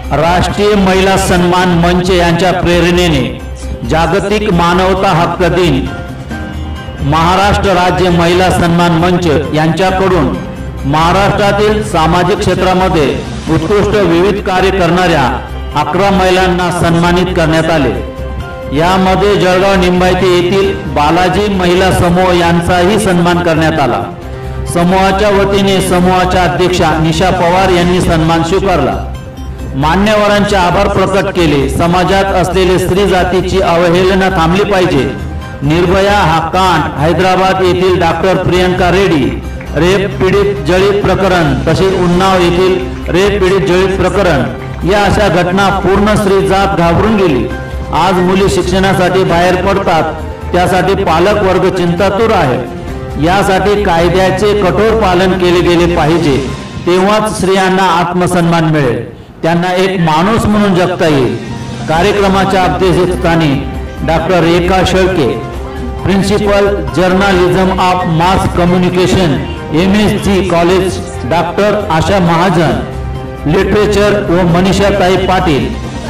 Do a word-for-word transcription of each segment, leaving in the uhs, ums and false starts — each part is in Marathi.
राष्ट्रीय महिला सन्मान मंच यांच्या प्रेरणेने जागतिक मानवता हक्क दिन महाराष्ट्र राज्य महिला सन्मान मंच यांच्याकडून महाराष्ट्रातील सामाजिक क्षेत्रामध्ये उत्कृष्ट विविध कार्य करणाऱ्या अकरा महिलांना सन्मानित करण्यात आले। यामध्ये जळगाव निंबायते येथील बालाजी महिला समूह यांचाही सन्मान करण्यात आला। समूहाच्या वतीने समूहाच्या अध्यक्षा निशा पवार यांनी सन्मान स्वीकारला। मान्यवरांचे आभार प्रकट केले। समाजात असलेले स्त्री जातीची अवहेलना थांबली पाहिजे। निर्भया हा कांड, हैदराबाद येथील डॉक्टर प्रियंका रेड्डी रेप पीडित जळीत प्रकरण, तसेच उन्नाव येथील रेप पीडित जळीत प्रकरण या अशा घटना पूर्ण स्त्री जात घाबरून गेली। आज मुली शिक्षणासाठी बाहेर पडतात, त्यासाठी पालक वर्ग चिंतातूर आहे। यासाठी कायद्याचे कठोर पालन केले गेले पाहिजे, तेव्हाच स्त्रियांना आत्मसन्मान मिळेल, त्यांना एक माणूस म्हणून जगता येईल। कार्यक्रमाच्या अध्यक्षस्थानी doctor Rekha Shelke, principal journalism of mass communication M S G college, doctor Asha Mahajan literature व मनीषाताई पाटील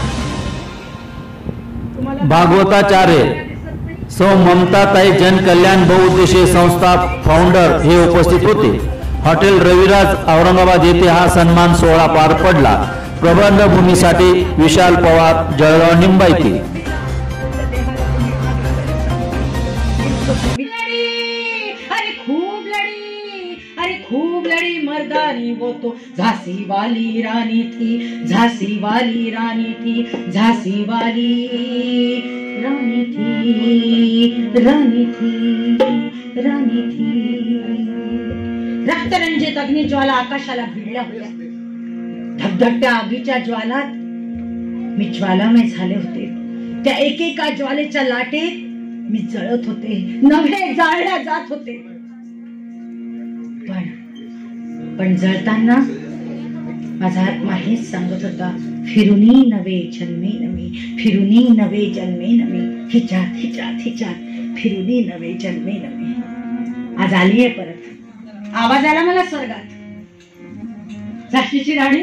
भागवताचार्य, सौ ममताताई जनकल्याण बहुउद्देशीय संस्था फाउंडर हे उपस्थित होते। हॉटेल रविराज औरंगाबाद येथे हा सन्मान सोहळा पार पडला। प्रबंधभूमीसाठी विशाल पवार, जळगाव निंबायते। अरे खूब लड़ी, अरे खूब लड़ी मर्दानी, वो तो झांसी वाली रानी थी, झांसी वाली रानी थी, झांसी वाली रानी थी, रानी थी, रानी थी। रक्तरंजित अग्नि ज्वाला आकाशाला भिडल्या होत्या। धगधगत्या आगीच्या ज्वालात मी ज्वालामय झाले होते। त्या एकेका ज्वालेच्या लाटेत मी जळत होते, नव्हे जाळल्या जात होते। पण पण जळताना माझा आत्मा हेच सांगत होता, फिरुनी नवे जन्मे नमी, फिरुनी नवे जन्मे नमी, हिच्यात हिच्यात हिच्यात फिरुनी नवे जन्मे नमी। आज आली आहे परत, आवाज आला मला स्वर्गात। झाशीची राणी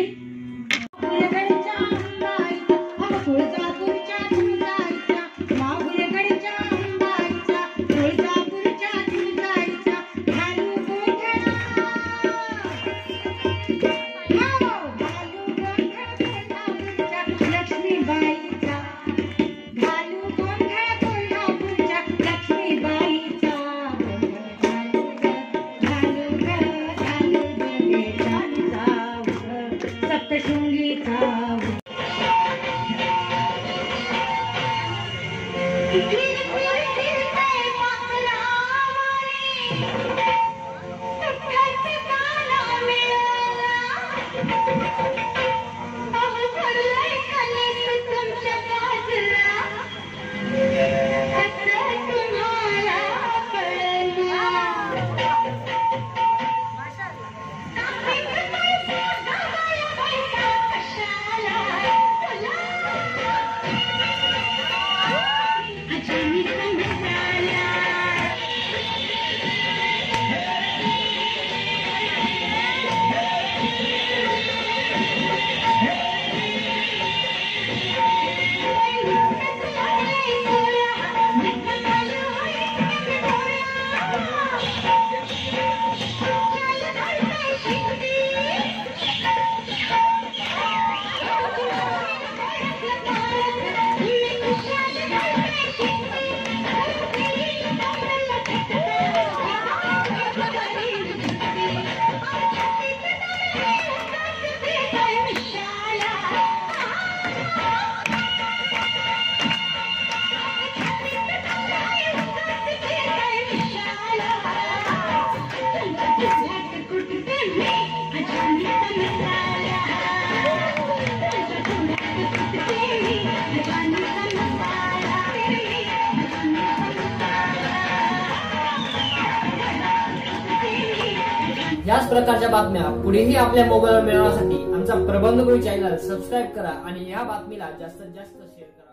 याच प्रकारच्या बातम्या पुढेही आपल्या मोबाईलवर मिळवण्यासाठी आमचा प्रबंधभूमी चॅनल सबस्क्राईब करा आणि या बातमीला जास्तीत जास्त शेअर करा।